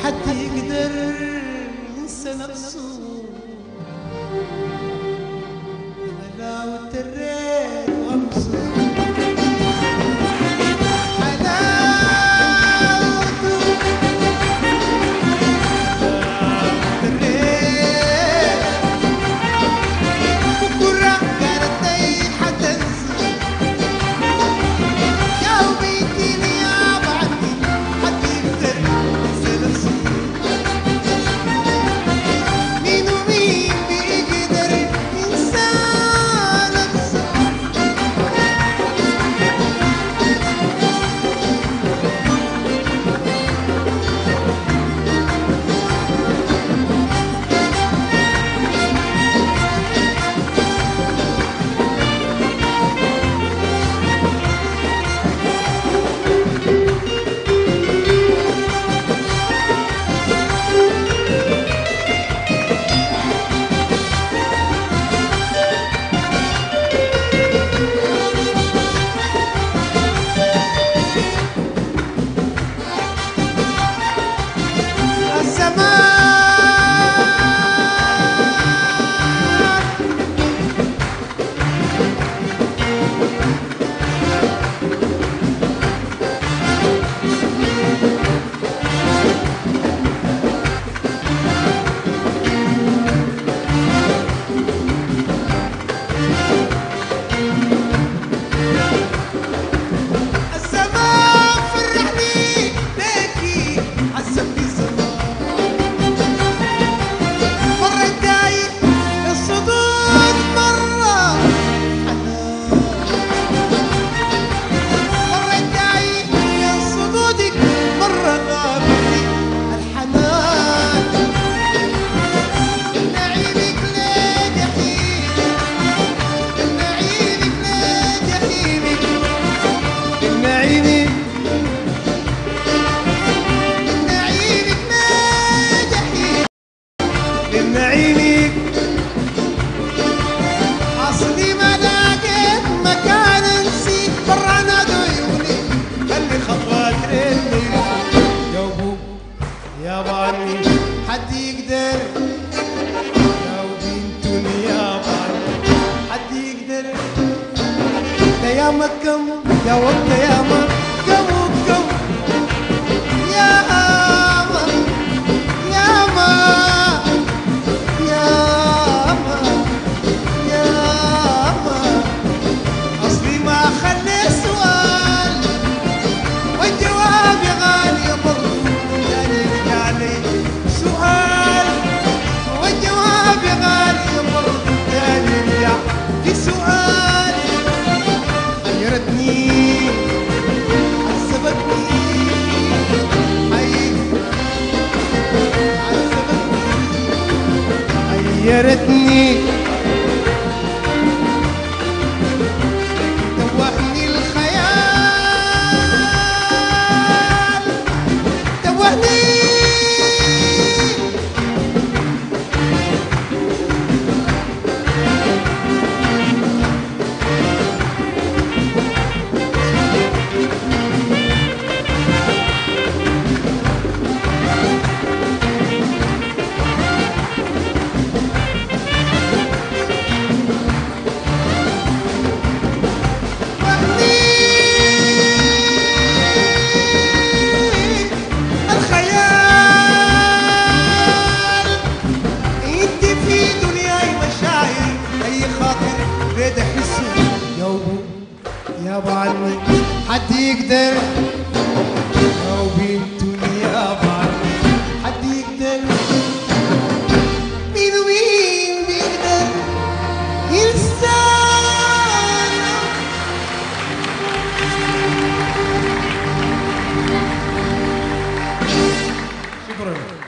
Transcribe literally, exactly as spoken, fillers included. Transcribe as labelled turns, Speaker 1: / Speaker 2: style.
Speaker 1: حد يقدر ينسى نفسه لا وتريت وامسه عينيك اصلي ما لقيت مكان نسيت برا نادوا عيوني خلي خطوات رجلي يا ابو يا باني حد يقدر يا بنتوني يا باني حد يقدر ده يا مكم يا وقت يا مكم وكم يا ما يا ما يا ريتني توهني الخيال توهني يا ابو علي حد يقدر يا بنتوني يا ابو علي حد يقدر مين ومين بيقدر ينسى شكرا.